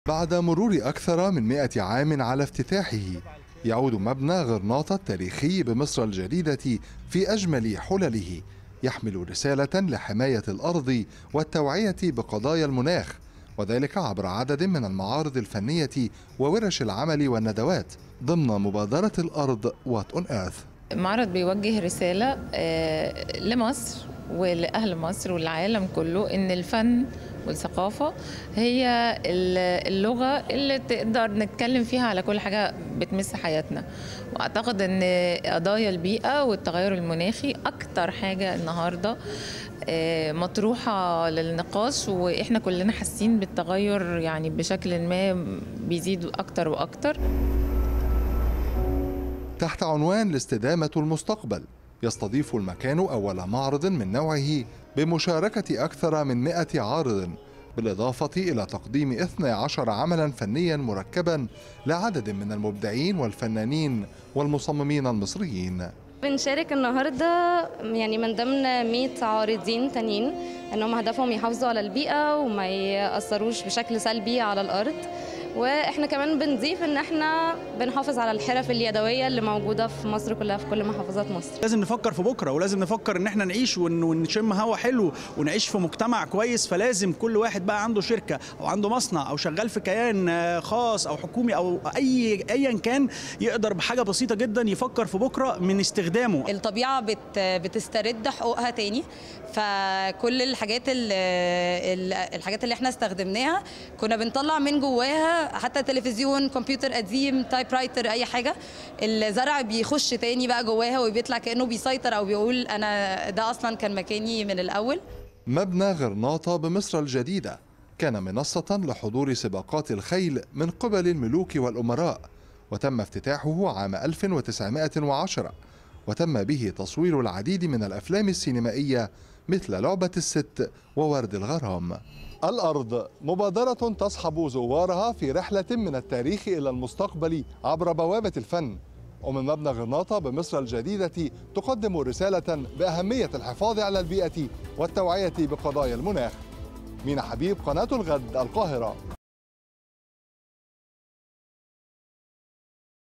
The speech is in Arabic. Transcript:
بعد مرور أكثر من 100 عام على افتتاحه، يعود مبنى غرناطة التاريخي بمصر الجديدة في أجمل حلله، يحمل رسالة لحماية الأرض والتوعية بقضايا المناخ، وذلك عبر عدد من المعارض الفنية وورش العمل والندوات ضمن مبادرة الأرض What on Earth. معرض بيوجه رسالة لمصر ولأهل مصر والعالم كله إن الفن والثقافة هي اللغة اللي تقدر نتكلم فيها على كل حاجة بتمس حياتنا. وأعتقد إن قضايا البيئة والتغير المناخي أكتر حاجة النهاردة مطروحة للنقاش، وإحنا كلنا حاسين بالتغير يعني بشكل ما بيزيد أكتر وأكتر. تحت عنوان الاستدامة المستقبل، يستضيف المكان أول معرض من نوعه بمشاركة أكثر من 100 عارض، بالإضافة إلى تقديم 12 عملا فنيا مركبا لعدد من المبدعين والفنانين والمصممين المصريين. بنشارك النهارده يعني من ضمن 100 عارضين تانيين انهم هدفهم يحافظوا على البيئة وما يأثروش بشكل سلبي على الأرض، واحنا كمان بنضيف ان احنا بنحافظ على الحرف اليدويه اللي موجوده في مصر كلها في كل محافظات مصر. لازم نفكر في بكره، ولازم نفكر ان احنا نعيش ونشم هوا حلو ونعيش في مجتمع كويس، فلازم كل واحد بقى عنده شركه او عنده مصنع او شغال في كيان خاص او حكومي او ايا كان يقدر بحاجه بسيطه جدا يفكر في بكره من استخدامه. الطبيعه بتسترد حقوقها تاني، فكل الحاجات اللي احنا استخدمناها كنا بنطلع من جواها، حتى تلفزيون، كمبيوتر قديم، تايب رايتر، اي حاجه الزرع بيخش تاني بقى جواها وبيطلع كانه بيسيطر او بيقول انا ده اصلا كان مكاني من الاول. مبنى غرناطة بمصر الجديدة كان منصة لحضور سباقات الخيل من قبل الملوك والأمراء، وتم افتتاحه عام 1910، وتم به تصوير العديد من الأفلام السينمائية مثل لعبة الست وورد الغرام. الأرض مبادرة تصحب زوارها في رحلة من التاريخ إلى المستقبل عبر بوابة الفن، ومن مبنى غرناطة بمصر الجديدة تقدم رسالة بأهمية الحفاظ على البيئة والتوعية بقضايا المناخ. مينا حبيب، قناة الغد، القاهرة.